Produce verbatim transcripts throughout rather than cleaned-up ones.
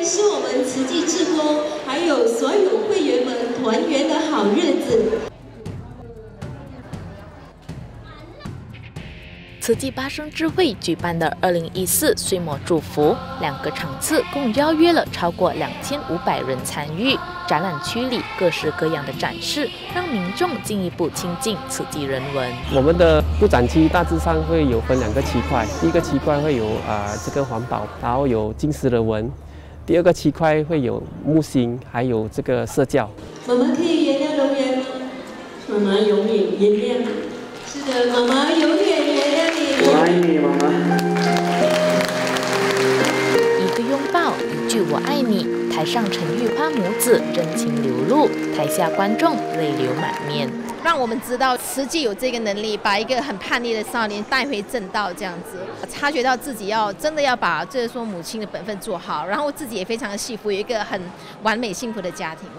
天是我们慈济志工还有所有会员们团圆的好日子。 慈济八生智慧举办的二零一四岁末祝福，两个场次共邀约了超过两千五百人参与。展览区里各式各样的展示，让民众进一步亲近慈济人文。 我们的布展区大致上会有分两个区块，第一个区块会有啊、呃、这个环保，然后有金石人文；第二个区块会有木星，还有这个社教。 妈妈可以原谅龙源吗？妈妈永远原谅你。是的，妈妈永远原谅你。 我爱你，妈妈。 一个拥抱，一句我爱你。台上陈玉花母子真情流露，台下观众泪流满面。 让我们知道慈济有这个能力，把一个很叛逆的少年带回正道，这样子察觉到自己要真的要把就是说母亲的本分做好，然后自己也非常的幸福，有一个很完美幸福的家庭。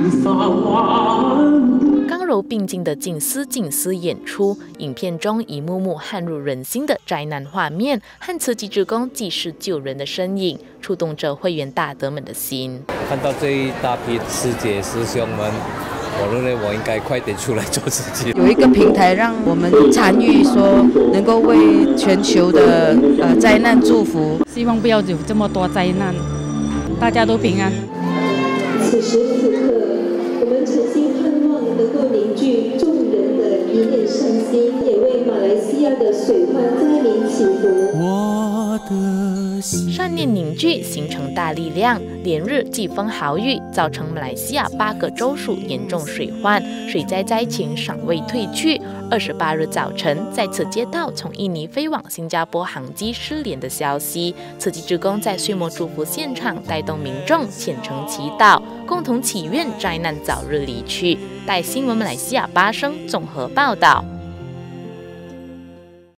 刚柔并进的静思静思演出，影片中一幕幕撼入人心的灾难画面和慈济志工济世救人的身影，触动着会员大德们的心。 看到这一大批师姐师兄们，我认为我应该快点出来做慈济。 有一个平台让我们参与，说能够为全球的呃灾难祝福， 希望不要有这么多灾难，大家都平安。 此时此刻，我们诚心盼望能够凝聚众人的一念善心，也为马来西亚的水患灾民祈福。 我的善念凝聚，形成大力量。连日季风豪雨，造成马来西亚八个州属严重水患，水灾灾情尚未退去。二十八日早晨，再次接到从印尼飞往新加坡航机失联的消息。慈济志工在岁末祝福现场，带动民众虔诚祈祷，共同祈愿灾难早日离去。带新闻马来西亚八生综合报道。